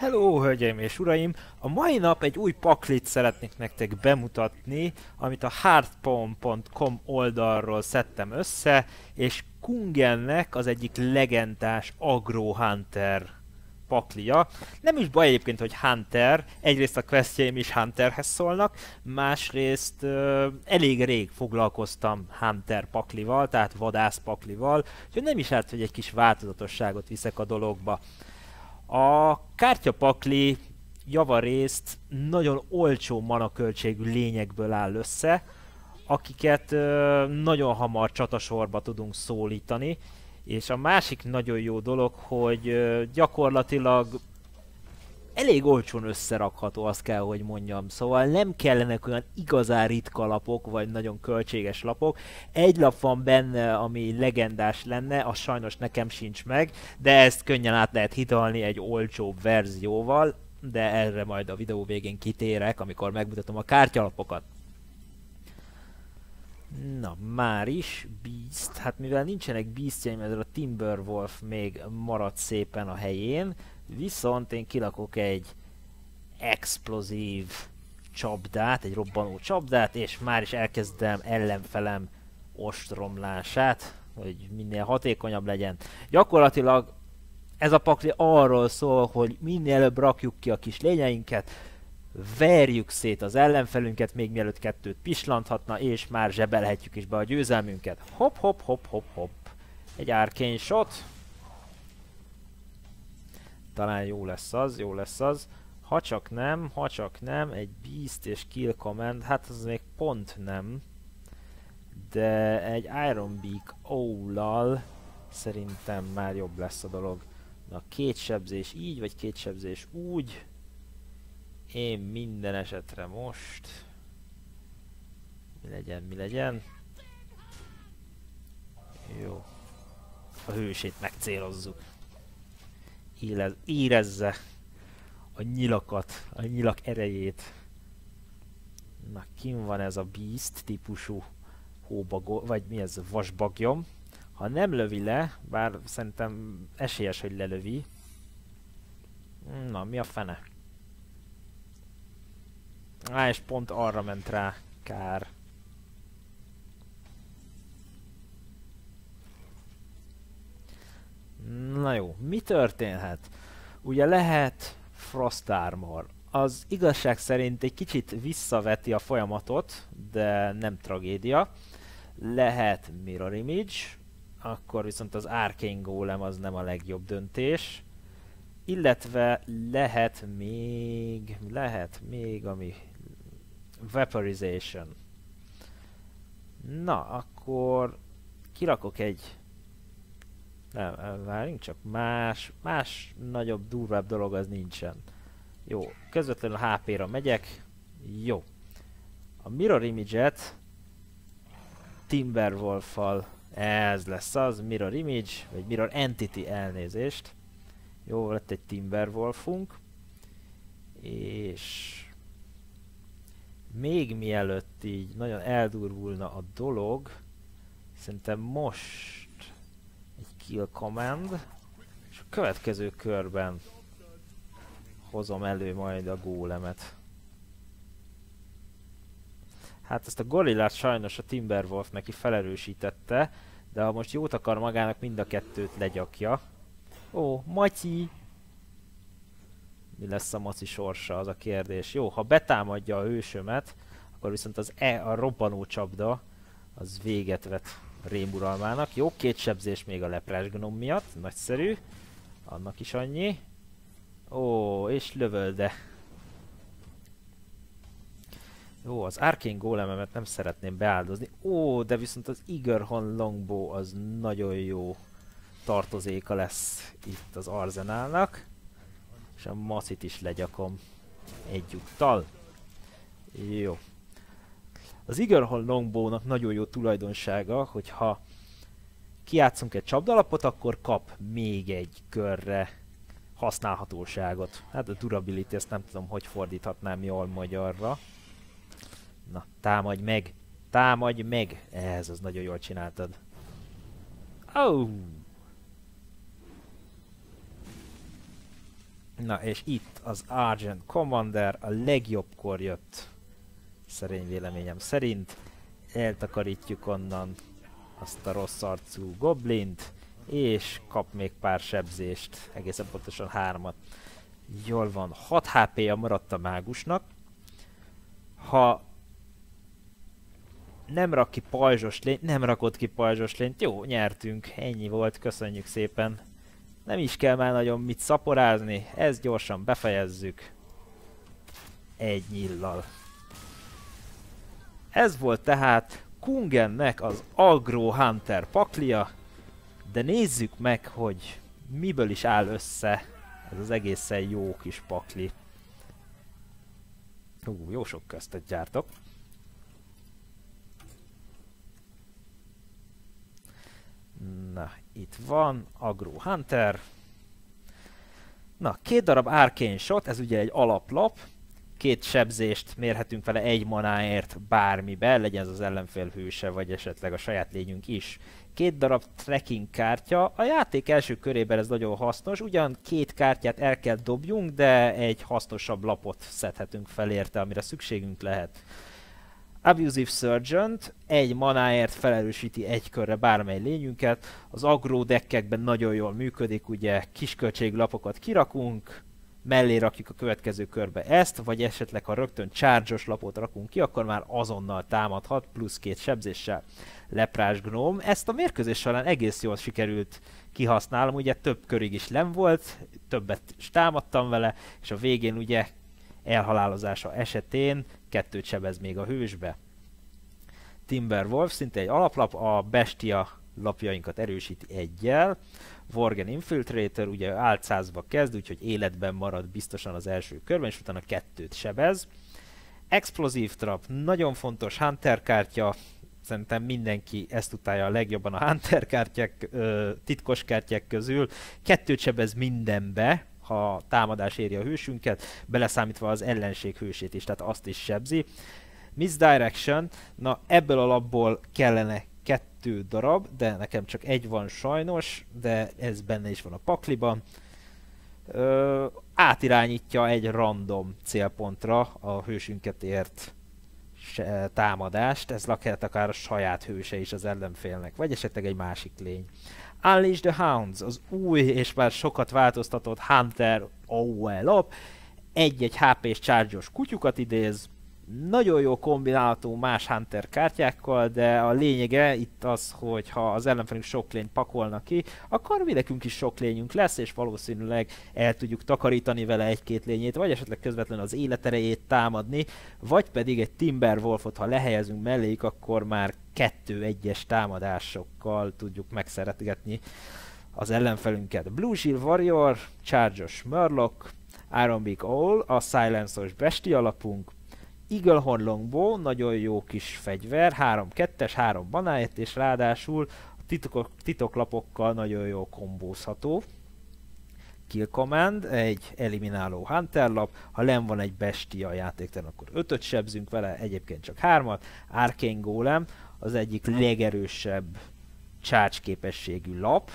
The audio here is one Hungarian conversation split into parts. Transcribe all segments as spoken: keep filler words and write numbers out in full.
Hello, hölgyeim és uraim! A mai nap egy új paklit szeretnék nektek bemutatni, amit a hardpawn pont com oldalról szedtem össze, és Kungennek az egyik legendás Agro Hunter paklia. Nem is baj egyébként, hogy Hunter, egyrészt a questjeim is Hunterhez szólnak, másrészt uh, elég rég foglalkoztam Hunter paklival, tehát vadász paklival, úgyhogy nem is árt, hogy egy kis változatosságot viszek a dologba. A kártyapakli javarészt nagyon olcsó manaköltségű lényekből áll össze, akiket ö, nagyon hamar csatasorba tudunk szólítani, és a másik nagyon jó dolog, hogy ö, gyakorlatilag elég olcsón összerakható, azt kell, hogy mondjam. Szóval nem kellenek olyan igazán ritka lapok, vagy nagyon költséges lapok. Egy lap van benne, ami legendás lenne, az sajnos nekem sincs meg, de ezt könnyen át lehet hidalni egy olcsóbb verzióval, de erre majd a videó végén kitérek, amikor megmutatom a kártyalapokat. Na, már is Beast. Hát mivel nincsenek Beastjaim, ezzel a Timberwolf még maradt szépen a helyén, viszont én kilakok egy explozív csapdát, egy robbanó csapdát, és már is elkezdem ellenfelem ostromlását, hogy minél hatékonyabb legyen. Gyakorlatilag ez a pakli arról szól, hogy minél előbb rakjuk ki a kis lényeinket, verjük szét az ellenfelünket, még mielőtt kettőt pislanthatna, és már zsebelhetjük is be a győzelmünket. Hopp, hopp, hopp, hopp, hopp. Egy arcane shot. Talán jó lesz az, jó lesz az. Ha csak nem, ha csak nem, egy Beast és Kill Command, hát az még pont nem. De egy Ironbeak Owl-lal szerintem már jobb lesz a dolog. Na, két sebzés így, vagy két sebzés úgy. Én minden esetre most... Mi legyen, mi legyen? Jó. A hősét megcélozzuk. Érez, érezze a nyilakat, a nyilak erejét. Na, kim van ez a Beast típusú hóbagó, vagy mi ez, vasbagyom. Ha nem lövi le, bár szerintem esélyes, hogy lelövi. Na, mi a fene? Á, és pont arra ment rá. Kár. Na jó, mi történhet? Ugye lehet Frost Armor. Az igazság szerint egy kicsit visszaveti a folyamatot, de nem tragédia. Lehet Mirror Image, akkor viszont az Arcane Golem az nem a legjobb döntés. Illetve lehet még, lehet még, ami Vaporization. Na, akkor kirakok egy... Nem, várjunk csak, más, más nagyobb, durvább dolog az nincsen. Jó, közvetlenül há pé-ra megyek. Jó. A Mirror Image-et Timberwolf-fal, ez lesz az, Mirror Image, vagy Mirror Entity, elnézést. Jó, lett egy Timberwolfunk. És... még mielőtt így nagyon eldurvulna a dolog, szerintem most egy Kill Command, és a következő körben hozom elő majd a gólemet. Hát ezt a gorillát sajnos a Timberwolf neki felerősítette, de ha most jót akar magának, mind a kettőt legyakja. Ó, Matyi! Mi lesz a Maci sorsa, az a kérdés. Jó, ha betámadja a hősömet, akkor viszont az e, a robbanó csapda, az véget vet a rémuralmának. Jó, két sebzés még a leprás gnom miatt, nagyszerű. Annak is annyi. Ó, és lövölde. Jó, az Arcane Golememet nem szeretném beáldozni. Ó, de viszont az Eagerhorn Longbow az nagyon jó tartozéka lesz itt az arzenálnak. És a Macit is legyakom egyúttal. Jó. Az Eagerhorn Longbow-nak nagyon jó tulajdonsága, hogyha kijátszunk egy csapdalapot, akkor kap még egy körre használhatóságot. Hát a durability, ezt nem tudom, hogy fordíthatnám jól magyarra. Na, támadj meg! Támadj meg! Ez, az nagyon jól csináltad. Oh! Na és itt az Argent Commander a legjobbkor jött, szerény véleményem szerint. Eltakarítjuk onnan azt a rossz arcú goblint, és kap még pár sebzést, egészen pontosan hármat. Jól van, hat há pé-ja maradt a mágusnak. Ha nem rak ki pajzsos lényt, nem rakott ki pajzsos lényt, jó, nyertünk, ennyi volt, köszönjük szépen. Nem is kell már nagyon mit szaporázni, ezt gyorsan befejezzük. Egy nyillal. Ez volt tehát Kungennek az Agro Hunter paklia, de nézzük meg, hogy miből is áll össze ez az egészen jó kis pakli. Hú, jó sok köztet gyártok. Na, itt van Agro Hunter. Na, két darab Arcane Shot, ez ugye egy alaplap. Két sebzést mérhetünk vele egy manáért bármibe, legyen ez az ellenfél hőse, vagy esetleg a saját lényünk is. Két darab trekking kártya, a játék első körében ez nagyon hasznos, ugyan két kártyát el kell dobjunk, de egy hasznosabb lapot szedhetünk fel érte, amire szükségünk lehet. Abusive Sergeant egy manáért felerősíti egy körre bármely lényünket, az aggro deckekben nagyon jól működik, ugye kisköltségű lapokat kirakunk, mellé rakjuk a következő körbe ezt, vagy esetleg ha rögtön charge-os lapot rakunk ki, akkor már azonnal támadhat, plusz két sebzéssel. Leprás gnóm, ezt a mérkőzés során egész jól sikerült kihasználom, ugye több körig is len volt, többet is támadtam vele, és a végén ugye elhalálozása esetén kettőt sebez még a hősbe. Timberwolf szinte egy alaplap, a bestia lapjainkat erősíti egyel. Worgen Infiltrator ugye álcázva kezd, úgyhogy életben marad biztosan az első körben, és utána kettőt sebez. Explosive Trap, nagyon fontos Hunter kártya, szerintem mindenki ezt utálja a legjobban a Hunter kártyák, ö, titkos kártyák közül. Kettőt sebez mindenbe, ha támadás éri a hősünket, beleszámítva az ellenség hősét is, tehát azt is sebzi. Misdirection, na ebből a labból kellene kettő darab, de nekem csak egy van sajnos, de ez benne is van a pakliban. Ö, átirányítja egy random célpontra a hősünket ért támadást, ez lehet akár a saját hőse is az ellenfélnek, vagy esetleg egy másik lény. Unleash the Hounds, az új és már sokat változtatott Hunter á o e lap, egy-egy há pés charge-os kutyukat idéz, nagyon jó kombinálható más Hunter kártyákkal, de a lényege itt az, hogy ha az ellenfelünk sok lényt pakolnak ki, akkor mi nekünk is sok lényünk lesz, és valószínűleg el tudjuk takarítani vele egy-két lényét, vagy esetleg közvetlenül az életerejét támadni, vagy pedig egy Timberwolfot, ha lehelyezünk melléjük, akkor már kettő egyes támadásokkal tudjuk megszeretgetni az ellenfelünket. Blue Shield Warrior, Charge-os Murloc, Ironbeak Owl, a Silence-os bestia alapunk, Eaglehorn Longbow, nagyon jó kis fegyver, három kettes, három manáért, és ráadásul a titok, titoklapokkal nagyon jó kombózható. Kill Command, egy elimináló Hunter lap, ha len van egy bestia a játéktelen, akkor ötöt sebzünk vele, egyébként csak hármat. Arcane Golem, az egyik legerősebb charge képességű lap,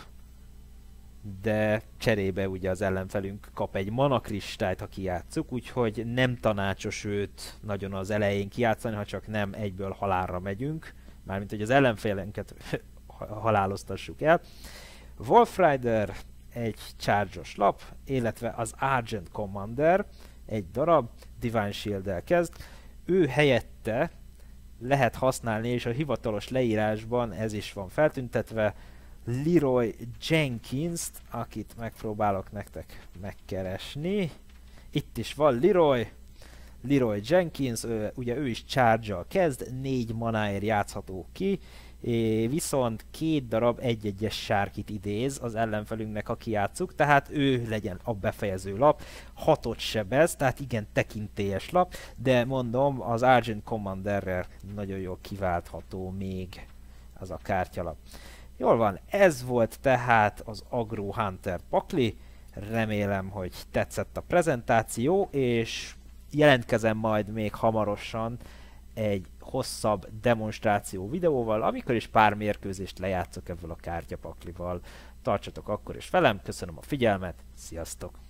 de cserébe ugye az ellenfelünk kap egy mana kristályt, ha kijátszuk, úgyhogy nem tanácsos őt nagyon az elején kijátszani, ha csak nem egyből halálra megyünk, mármint hogy az ellenfélünket haláloztassuk el. Wolf Rider, egy charge-os lap, illetve az Argent Commander, egy darab, Divine Shield-del kezd, ő helyette lehet használni, és a hivatalos leírásban ez is van feltüntetve, Leroy Jenkins-t, akit megpróbálok nektek megkeresni. Itt is van Leroy, Leroy Jenkins, ő, ugye ő is charge-al kezd, négy manáért játszható ki, viszont két darab egy-egyes sárkit idéz az ellenfelünknek, ha kijátszuk, tehát ő legyen a befejező lap, hatot sebez, tehát igen tekintélyes lap, de mondom, az Argent Commanderrel nagyon jól kiváltható még az a kártyalap. Jól van, ez volt tehát az Agro Hunter pakli, remélem, hogy tetszett a prezentáció, és jelentkezem majd még hamarosan egy hosszabb demonstráció videóval, amikor is pár mérkőzést lejátszok ebből a kártyapaklival. Tartsatok akkor is velem, köszönöm a figyelmet, sziasztok!